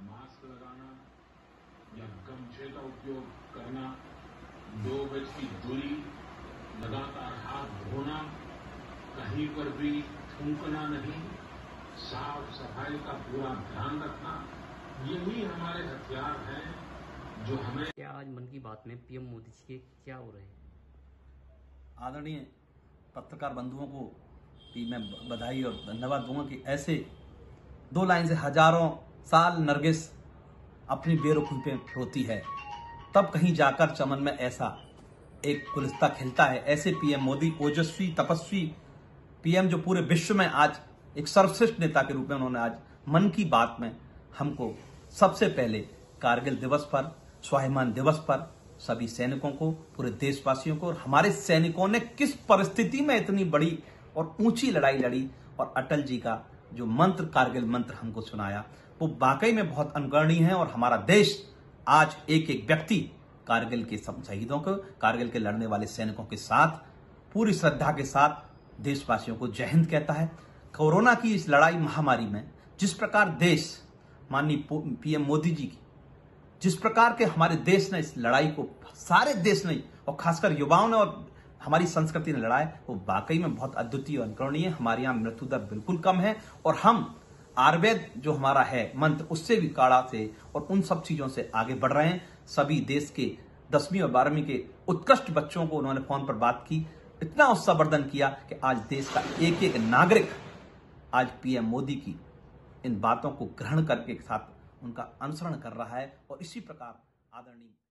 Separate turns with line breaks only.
Mask लगाना या गमछे का उपयोग करना, 2 गज की दूरी, लगातार हाथ धोना, कहीं पर भी थूकना नहीं, साफ सफाई का पूरा ध्यान रखना, यही हमारे हथियार हैं जो हमें।
क्या आज मन की बात में पीएम मोदी जी के क्या हो रहे हैं?
आदरणीय पत्रकार बंधुओं को भी मैं बधाई और धन्यवाद दूंगा कि ऐसे 2 लाइन से हजारों साल नरगिस अपनी बेरुखी पे होती है, तब कहीं जाकर चमन में ऐसा एक गुलिस्ता खिलता है। ऐसे पीएम मोदी, ओजस्वी तपस्वी पीएम, जो पूरे विश्व में आज एक सर्वश्रेष्ठ नेता के रूप में उन्होंने आज मन की बात में हमको सबसे पहले कारगिल दिवस पर, स्वाभिमान दिवस पर सभी सैनिकों को, पूरे देशवासियों को, और हमारे सैनिकों ने किस परिस्थिति में इतनी बड़ी और ऊंची लड़ाई लड़ी और अटल जी का जो मंत्र, कारगिल मंत्र हमको सुनाया, वो वाकई में बहुत अनुकरणीय है। और हमारा देश आज एक एक व्यक्ति कारगिल के शहीदों को, कारगिल के लड़ने वाले सैनिकों के साथ पूरी श्रद्धा के साथ देशवासियों को जय हिंद कहता है। कोरोना की इस लड़ाई महामारी में जिस प्रकार देश, माननीय पीएम मोदी जी की, जिस प्रकार के हमारे देश ने इस लड़ाई को, सारे देश ने और खासकर युवाओं ने और हमारी संस्कृति ने लड़ा है, वो वाकई में बहुत अद्वितीय और अनुकरणीय है। हमारे यहाँ मृत्यु दर बिल्कुल कम है और हम आयुर्वेद जो हमारा है मंत्र, उससे भी काढ़ा से और उन सब चीजों से आगे बढ़ रहे हैं। सभी देश के 10वीं और 12वीं के उत्कृष्ट बच्चों को उन्होंने फोन पर बात की, इतना उत्साहवर्धन किया कि आज देश का एक एक नागरिक आज पीएम मोदी की इन बातों को ग्रहण करके साथ उनका अनुसरण कर रहा है। और इसी प्रकार आदरणीय